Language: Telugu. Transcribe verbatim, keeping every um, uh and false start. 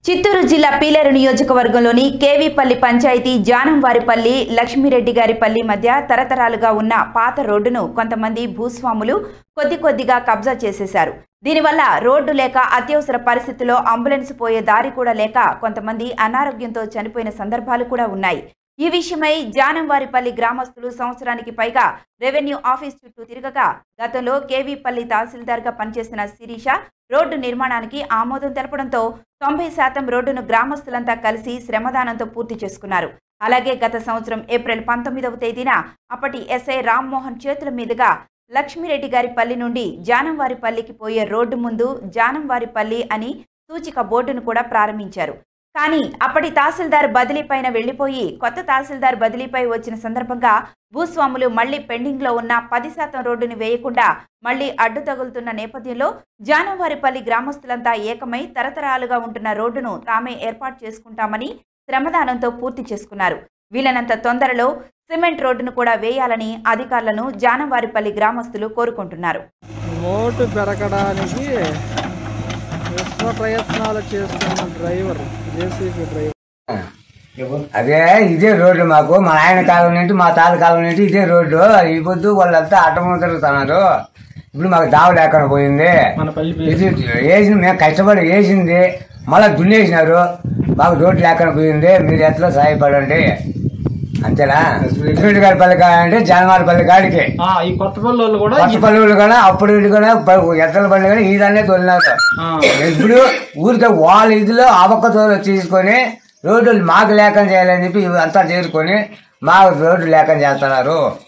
చిత్తూరు జిల్లా పీలేరు నియోజకవర్గంలోని కేవీపల్లి పంచాయతీ జానంవారిపల్లి లక్ష్మీరెడ్డి గారిపల్లి మధ్య తరతరాలుగా ఉన్న పాత రోడ్డును కొంతమంది భూస్వాములు కొద్ది కొద్దిగా కబ్జా చేసేశారు. దీనివల్ల రోడ్డు లేక అత్యవసర పరిస్థితుల్లో అంబులెన్స్ పోయే దారి కూడా లేక కొంతమంది అనారోగ్యంతో చనిపోయిన సందర్భాలు కూడా ఉన్నాయి. ఈ విషయమై జానంవారిపల్లి గ్రామస్తులు సంవత్సరానికి పైగా రెవెన్యూ ఆఫీస్ చుట్టూ తిరగగా గతంలో కేవీపల్లి తహసీల్దార్గా పనిచేసిన శిరీష రోడ్డు నిర్మాణానికి ఆమోదం తెలపడంతో తొంభై శాతం రోడ్డును గ్రామస్తులంతా కలిసి శ్రమదానంతో పూర్తి చేసుకున్నారు. అలాగే గత సంవత్సరం ఏప్రిల్ పంతొమ్మిదవ తేదీన అప్పటి ఎస్ఐ రామ్మోహన్ చేతుల మీదుగా లక్ష్మీరెడ్డి గారి పల్లి నుండి జానంవారిపల్లికి పోయే రోడ్డు ముందు జానంవారిపల్లి అని సూచిక బోర్డును కూడా ప్రారంభించారు. కానీ అప్పటి తహసీల్దార్ బదిలీ పైన వెళ్లిపోయి కొత్త తహసీల్దార్ బదిలీపై వచ్చిన సందర్భంగా భూస్వాములు మళ్లీ పెండింగ్ లో ఉన్న పది శాతం రోడ్డుని వేయకుండా మళ్లీ అడ్డు తగులుతున్న నేపథ్యంలో జానంవారిపల్లి గ్రామస్తులంతా ఏకమై తరతరాలుగా ఉంటున్న రోడ్డును తామే ఏర్పాటు చేసుకుంటామని శ్రమదానంతో పూర్తి చేసుకున్నారు. వీలైనంత తొందరలో సిమెంట్ రోడ్డును కూడా వేయాలని అధికారులను జానంవారిపల్లి గ్రామస్తులు కోరుకుంటున్నారు. రోడ్డు పెరగడానికి విశ్వ ప్రయత్నాలు చేస్తున్న డ్రైవర్ జేసీబీ డ్రైవర్ అదే ఇదే రోడ్డు మాకు మా నాయన కాలం నుండి మా తాత కాలం నుండి ఇదే రోడ్డు. ఈ పొద్దు వాళ్ళంతా అడ్డం తిరుగుతున్నారు. ఇప్పుడు మాకు దావ లేకుండా పోయింది. ఇది వేసి మేము కష్టపడి వేసింది మళ్ళా దున్నేసినారు. మాకు రోడ్డు లేకుండా పోయింది. మీరు ఎట్లా సహాయపడండి అంతేనా. లక్ష్మీరెడ్డి గారి పల్లి కాడంటే జానవారి పల్లి కాడికి కొత్త పల్లెలు కూడా కొత్త పల్లెలు కూడా అప్పుడు ఇటు కూడా ఎత్తల పల్లి కానీ ఇదన్నే తోలినారు. ఇప్పుడు ఊరితో వాళ్ళ ఇదిలో అవకతో తీసుకొని రోడ్డు మాకు లేఖం చేయాలని చెప్పి అంతా చేరుకొని మాకు రోడ్డు లేఖం చేస్తున్నారు.